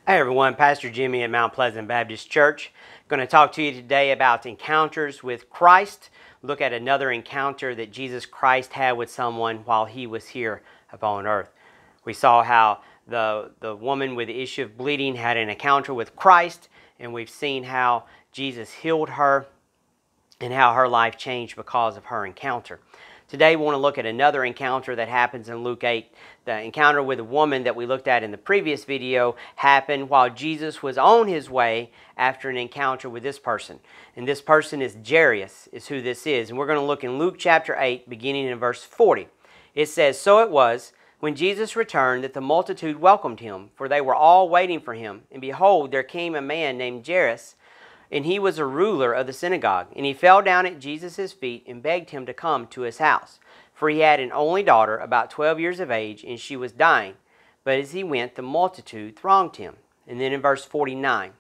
Hey everyone, Pastor Jimmy at Mount Pleasant Baptist Church. Going to talk to you today about encounters with Christ. Look at another encounter that Jesus Christ had with someone while he was here upon earth. We saw how the woman with the issue of bleeding had an encounter with Christ, and we've seen how Jesus healed her and how her life changed because of her encounter. Today we want to look at another encounter that happens in Luke 8. The encounter with a woman that we looked at in the previous video happened while Jesus was on his way after an encounter with this person. And this person is Jairus, is who this is. And we're going to look in Luke chapter 8, beginning in verse 40. It says, "So it was, when Jesus returned, that the multitude welcomed him, for they were all waiting for him. And behold, there came a man named Jairus, and he was a ruler of the synagogue. And he fell down at Jesus' feet and begged him to come to his house. For he had an only daughter, about 12 years of age, and she was dying. But as he went, the multitude thronged him." And then in verse 49,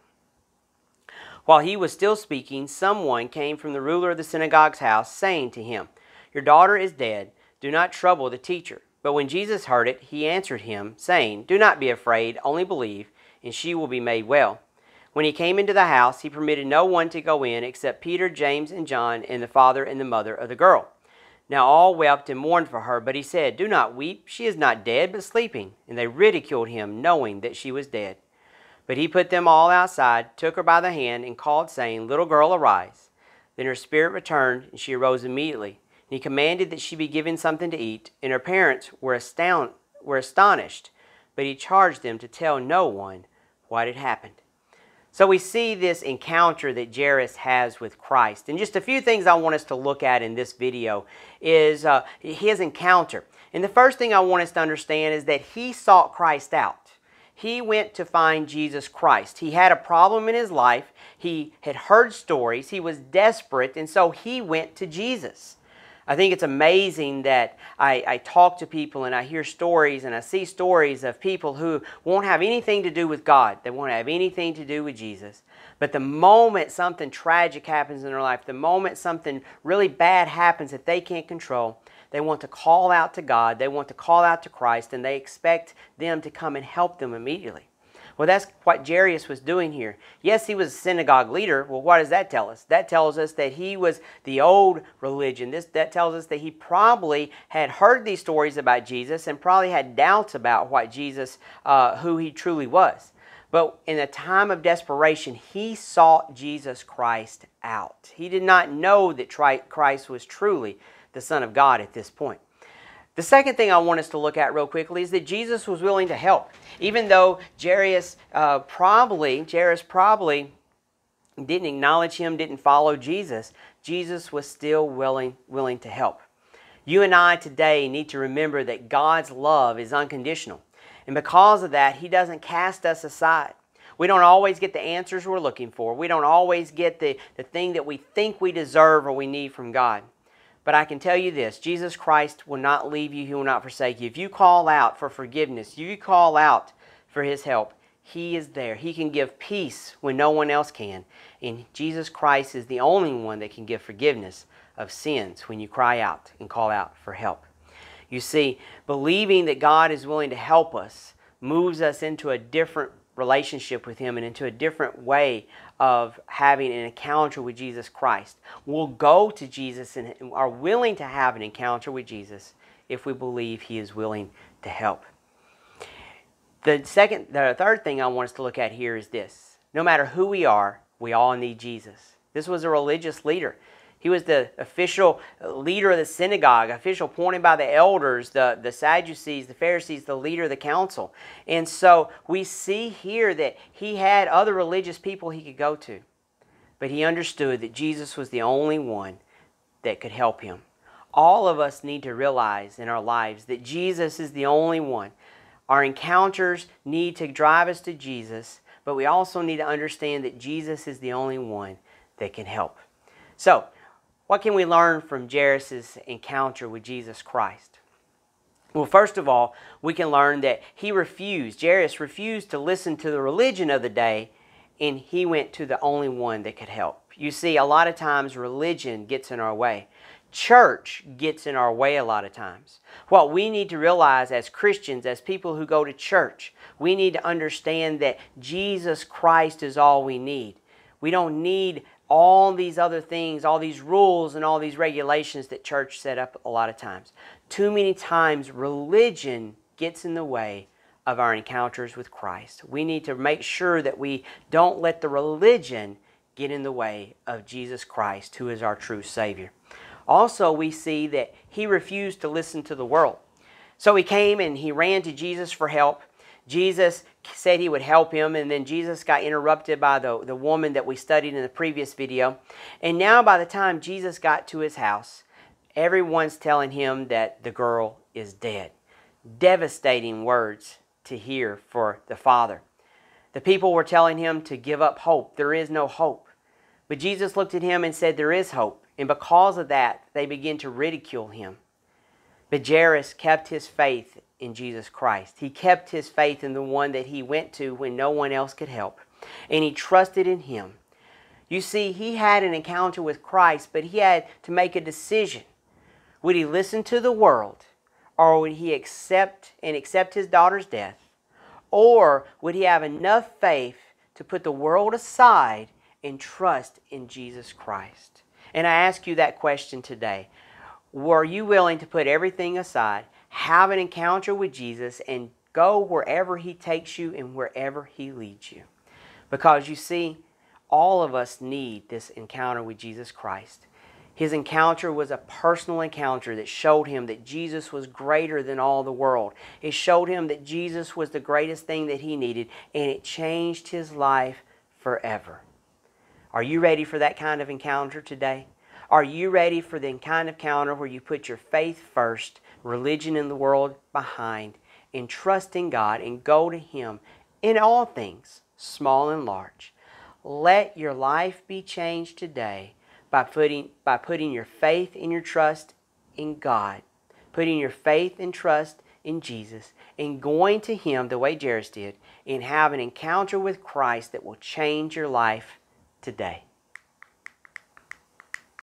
"While he was still speaking, someone came from the ruler of the synagogue's house, saying to him, 'Your daughter is dead. Do not trouble the teacher.' But when Jesus heard it, he answered him, saying, 'Do not be afraid, only believe, and she will be made well.' When he came into the house, he permitted no one to go in except Peter, James, and John, and the father and the mother of the girl. Now all wept and mourned for her, but he said, 'Do not weep. She is not dead, but sleeping.' And they ridiculed him, knowing that she was dead. But he put them all outside, took her by the hand, and called, saying, 'Little girl, arise.' Then her spirit returned, and she arose immediately. And he commanded that she be given something to eat, and her parents were astonished. But he charged them to tell no one what had happened." So we see this encounter that Jairus has with Christ. And just a few things I want us to look at in this video is his encounter. And the first thing I want us to understand is that he sought Christ out. He went to find Jesus Christ. He had a problem in his life. He had heard stories. He was desperate, and so he went to Jesus. I think it's amazing that I talk to people and I hear stories and I see stories of people who won't have anything to do with God. They won't have anything to do with Jesus. But the moment something tragic happens in their life, the moment something really bad happens that they can't control, they want to call out to God, they want to call out to Christ, and they expect them to come and help them immediately. Well, that's what Jairus was doing here. Yes, he was a synagogue leader. Well, what does that tell us? That tells us that he was the old religion. That tells us that he probably had heard these stories about Jesus and probably had doubts about what Jesus, who he truly was. But in a time of desperation, he sought Jesus Christ out. He did not know that Christ was truly the Son of God at this point. The second thing I want us to look at real quickly is that Jesus was willing to help. Even though Jairus probably didn't acknowledge him, didn't follow Jesus, Jesus was still willing to help. You and I today need to remember that God's love is unconditional. And because of that, he doesn't cast us aside. We don't always get the answers we're looking for. We don't always get the thing that we think we deserve or we need from God. But I can tell you this, Jesus Christ will not leave you. He will not forsake you. If you call out for forgiveness, if you call out for his help, he is there. He can give peace when no one else can. And Jesus Christ is the only one that can give forgiveness of sins when you cry out and call out for help. You see, believing that God is willing to help us moves us into a different relationship with him and into a different way of having an encounter with Jesus Christ. We'll go to Jesus and are willing to have an encounter with Jesus if we believe he is willing to help. The third thing I want us to look at here is this. No matter who we are, we all need Jesus. This was a religious leader. He was the official leader of the synagogue, official appointed by the elders, the Sadducees, the Pharisees, the leader of the council. And so we see here that he had other religious people he could go to. But he understood that Jesus was the only one that could help him. All of us need to realize in our lives that Jesus is the only one. Our encounters need to drive us to Jesus, but we also need to understand that Jesus is the only one that can help. So, what can we learn from Jairus' encounter with Jesus Christ? Well, first of all, we can learn that Jairus refused to listen to the religion of the day, and he went to the only one that could help. You see, a lot of times religion gets in our way. Church gets in our way a lot of times. What we need to realize as Christians, as people who go to church, we need to understand that Jesus Christ is all we need. We don't need all these other things, all these rules and all these regulations that church set up a lot of times. Too many times religion gets in the way of our encounters with Christ. We need to make sure that we don't let the religion get in the way of Jesus Christ, who is our true Savior. Also, we see that he refused to listen to the world. So he came and he ran to Jesus for help. Jesus said he would help him, and then Jesus got interrupted by the woman that we studied in the previous video. And now by the time Jesus got to his house, everyone's telling him that the girl is dead. Devastating words to hear for the father. The people were telling him to give up hope. There is no hope. But Jesus looked at him and said, there is hope. And because of that, they began to ridicule him. But Jairus kept his faith in Jesus Christ. He kept his faith in the one that he went to when no one else could help. And he trusted in him. You see, he had an encounter with Christ, but he had to make a decision. Would he listen to the world, or would he accept his daughter's death? Or would he have enough faith to put the world aside and trust in Jesus Christ? And I ask you that question today. Were you willing to put everything aside, have an encounter with Jesus, and go wherever he takes you and wherever he leads you? Because you see, all of us need this encounter with Jesus Christ. His encounter was a personal encounter that showed him that Jesus was greater than all the world. It showed him that Jesus was the greatest thing that he needed, and it changed his life forever. Are you ready for that kind of encounter today? Are you ready for the kind of encounter where you put your faith first, religion in the world behind, and trust in God and go to him in all things, small and large? Let your life be changed today by putting your faith and your trust in God, putting your faith and trust in Jesus, and going to him the way Jairus did, and have an encounter with Christ that will change your life today.